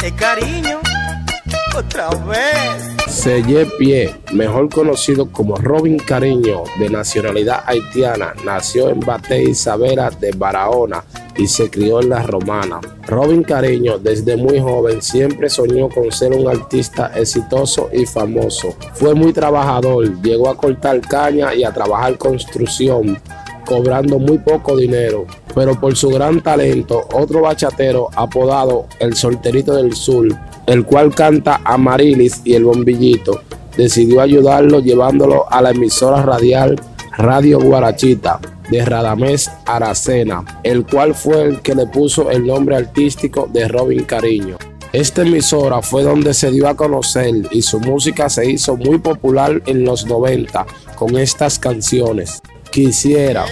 Cariño, otra vez. Selle Pie, mejor conocido como Robin Cariño, de nacionalidad haitiana, nació en Batey Isabela de Barahona y se crió en La Romana. Robin Cariño, desde muy joven, siempre soñó con ser un artista exitoso y famoso. Fue muy trabajador, llegó a cortar caña y a trabajar construcción, cobrando muy poco dinero, pero por su gran talento, otro bachatero apodado El Solterito del Sur, el cual canta Amarilis y El Bombillito, decidió ayudarlo llevándolo a la emisora radial Radio Guarachita de Radamés Aracena, el cual fue el que le puso el nombre artístico de Robin Cariño. Esta emisora fue donde se dio a conocer y su música se hizo muy popular en los 90 con estas canciones. Quisiera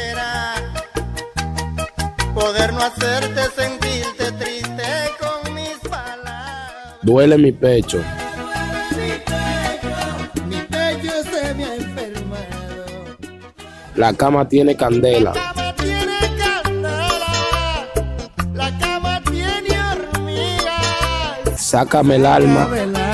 poder no hacerte sentirte triste con mis palabras. Duele mi pecho. Mi pecho se me ha enfermado. La cama tiene candela. La cama tiene candela. La cama tiene hormigas. Sácame el alma.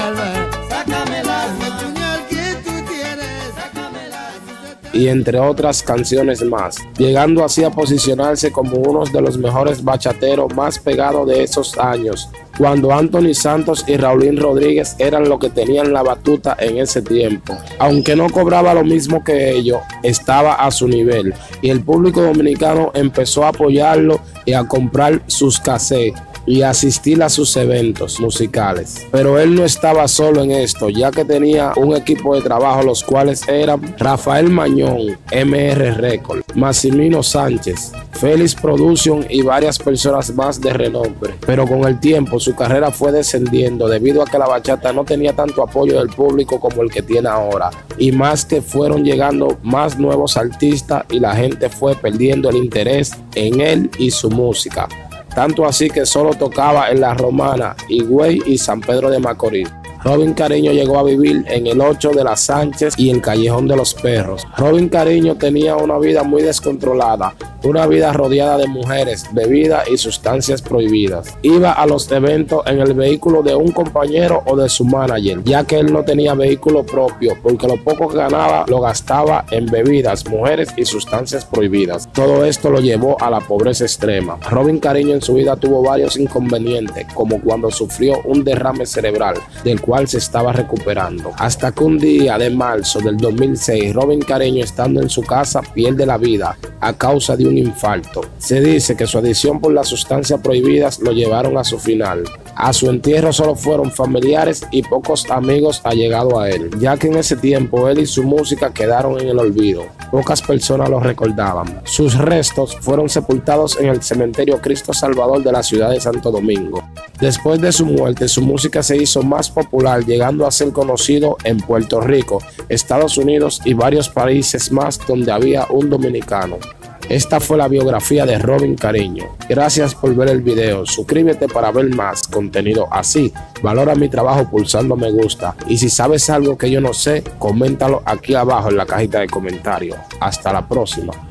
Sácame el alma. El puñal que tú tienes. Sácame el alma. Y entre otras canciones más, llegando así a posicionarse como uno de los mejores bachateros más pegados de esos años, cuando Anthony Santos y Raulín Rodríguez eran los que tenían la batuta en ese tiempo. Aunque no cobraba lo mismo que ellos, estaba a su nivel y el público dominicano empezó a apoyarlo y a comprar sus cassettes y asistir a sus eventos musicales. Pero él no estaba solo en esto, ya que tenía un equipo de trabajo, los cuales eran Rafael Mañón, MR Record, Massimino Sánchez, Félix Production y varias personas más de renombre. Pero con el tiempo su carrera fue descendiendo debido a que la bachata no tenía tanto apoyo del público como el que tiene ahora, y más que fueron llegando más nuevos artistas y la gente fue perdiendo el interés en él y su música. Tanto así que solo tocaba en La Romana, Higüey y San Pedro de Macorís. Robin Cariño llegó a vivir en el 8 de la Sánchez y en Callejón de los Perros. Robin Cariño tenía una vida muy descontrolada, una vida rodeada de mujeres, bebidas y sustancias prohibidas. Iba a los eventos en el vehículo de un compañero o de su manager, ya que él no tenía vehículo propio, porque lo poco que ganaba lo gastaba en bebidas, mujeres y sustancias prohibidas. Todo esto lo llevó a la pobreza extrema. Robin Cariño en su vida tuvo varios inconvenientes, como cuando sufrió un derrame cerebral, del cual se estaba recuperando, hasta que un día de marzo del 2006, Robin Cariño, estando en su casa, pierde la vida a causa de un infarto. Se dice que su adicción por las sustancias prohibidas lo llevaron a su final. A su entierro solo fueron familiares y pocos amigos allegados a él, ya que en ese tiempo él y su música quedaron en el olvido. Pocas personas lo recordaban. Sus restos fueron sepultados en el cementerio Cristo Salvador de la ciudad de Santo Domingo. Después de su muerte, su música se hizo más popular, llegando a ser conocido en Puerto Rico, Estados Unidos y varios países más donde había un dominicano. Esta fue la biografía de Robin Cariño. Gracias por ver el video. Suscríbete para ver más contenido así. Valora mi trabajo pulsando me gusta. Y si sabes algo que yo no sé, coméntalo aquí abajo en la cajita de comentarios. Hasta la próxima.